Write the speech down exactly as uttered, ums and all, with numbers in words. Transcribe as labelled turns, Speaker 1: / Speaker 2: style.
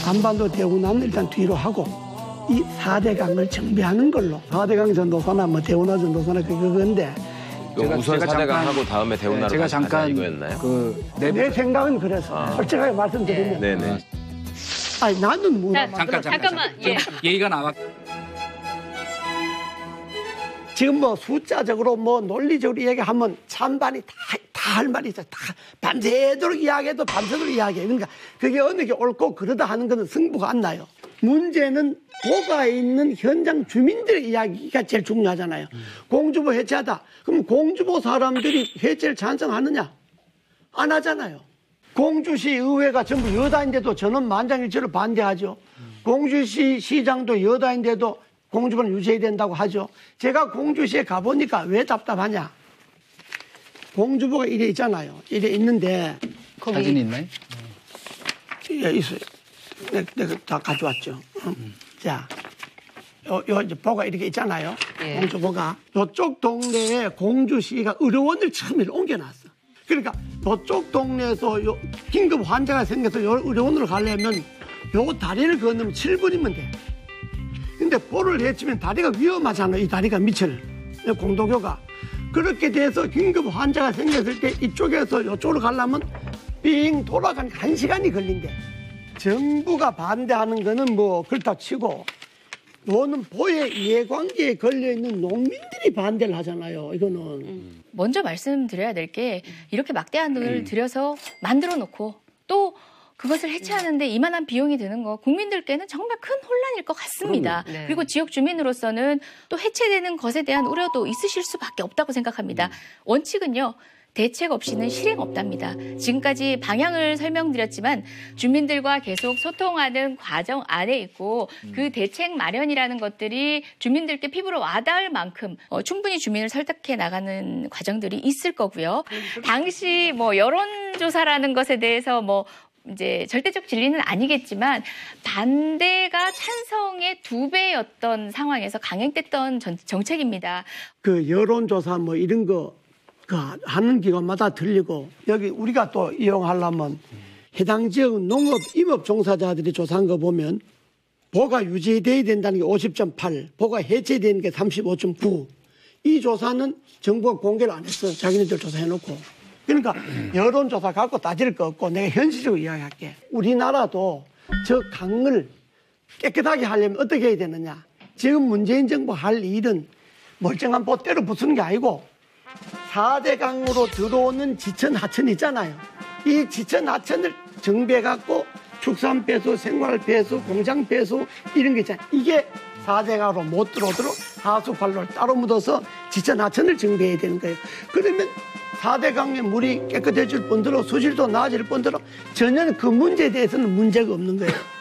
Speaker 1: 한반도 대운하는 일단 뒤로 하고 이 사대강을 정비하는 걸로 사대강 전도사나 뭐 대운하 전도사나 그건데
Speaker 2: 제가, 우선
Speaker 3: 제가
Speaker 2: 사대강
Speaker 3: 잠깐,
Speaker 2: 하고 다음에 대운하러
Speaker 3: 제가
Speaker 2: 가자
Speaker 3: 잠깐
Speaker 2: 이거였나요?
Speaker 3: 그
Speaker 1: 내, 내 생각은 그래서
Speaker 2: 아.
Speaker 1: 솔직하게 말씀드리면
Speaker 2: 네. 네네.
Speaker 1: 아니 나는 뭐
Speaker 4: 자,
Speaker 3: 잠깐 잠깐
Speaker 4: 잠깐만,
Speaker 3: 잠깐.
Speaker 4: 예.
Speaker 3: 얘기가 나왔.
Speaker 1: 지금 뭐 숫자적으로 뭐 논리적으로 얘기하면 찬반이 다 다 할 말이 있어. 다 밤새도록 이야기해도 밤새도록 이야기해. 그러니까 그게 어느 게 옳고 그러다 하는 거는 승부가 안 나요. 문제는 도가에 있는 현장 주민들의 이야기가 제일 중요하잖아요. 음. 공주보 해체하다. 그럼 공주보 사람들이 해체를 찬성하느냐? 안 하잖아요. 공주시 의회가 전부 여다인데도 저는 만장일치로 반대하죠. 음. 공주시 시장도 여다인데도 공주보는 유지해야 된다고 하죠. 제가 공주시에 가보니까 왜 답답하냐? 공주보가 이래 있잖아요. 이래 있는데
Speaker 3: 거기... 사진 있나요?
Speaker 1: 예, 있어요. 내가, 내가 다 가져왔죠. 음. 자, 요, 요 이제 보가 이렇게 있잖아요. 예. 공주보가. 요쪽 동네에 공주시가 의료원을 처음에 옮겨놨어. 그러니까 요쪽 동네에서 요 긴급 환자가 생겨서 요 의료원으로 가려면 요 다리를 건너면 칠 분이면 돼. 근데 볼을 해치면 다리가 위험하잖아요. 이 다리가 밑을. 공도교가. 그렇게 돼서 긴급 환자가 생겼을 때 이쪽에서 이쪽으로 가려면 빙 돌아가니까 한 시간이 걸린대. 정부가 반대하는 거는 뭐 그렇다 치고 너는 보의 이해관계에 걸려있는 농민들이 반대를 하잖아요. 이거는.
Speaker 4: 먼저 말씀드려야 될 게 이렇게 막대한 돈을 들여서 만들어 놓고 또 그것을 해체하는데 이만한 비용이 드는 거 국민들께는 정말 큰 혼란일 것 같습니다. 네. 그리고 지역 주민으로서는 또 해체되는 것에 대한 우려도 있으실 수밖에 없다고 생각합니다. 음. 원칙은요. 대책 없이는 실행 없답니다. 지금까지 방향을 설명드렸지만 주민들과 계속 소통하는 과정 안에 있고 그 대책 마련이라는 것들이 주민들께 피부로 와닿을 만큼 어, 충분히 주민을 설득해 나가는 과정들이 있을 거고요. 당시 뭐 여론조사라는 것에 대해서 뭐 이제 절대적 진리는 아니겠지만 반대가 찬성의 두 배였던 상황에서 강행됐던 전, 정책입니다.
Speaker 1: 그 여론조사 뭐 이런 거 그 하는 기관마다 들리고 여기 우리가 또 이용하려면 해당 지역 농업 임업 종사자들이 조사한 거 보면 보가 유지돼야 된다는 게 오십 점 팔, 보가 해체되는 게 삼십오 점 구. 이 조사는 정부가 공개를 안 했어. 자기네들 조사해놓고. 그러니까 여론조사 갖고 따질 거 없고 내가 현실적으로 이야기할게. 우리나라도 저 강을 깨끗하게 하려면 어떻게 해야 되느냐. 지금 문재인 정부 할 일은 멀쩡한 보대로 부수는 게 아니고 사 대 강으로 들어오는 지천 하천 있잖아요. 이 지천 하천을 정비해갖고 축산 배수, 생활 배수, 공장 배수 이런 게 있잖아요. 이게 사 대 강으로 못 들어오도록 하수 관로를 따로 묻어서 지천 하천을 정비해야 되는 거예요. 그러면 사 대 강의 물이 깨끗해질 뿐더러 수질도 나아질 뿐더러 전혀 그 문제에 대해서는 문제가 없는 거예요.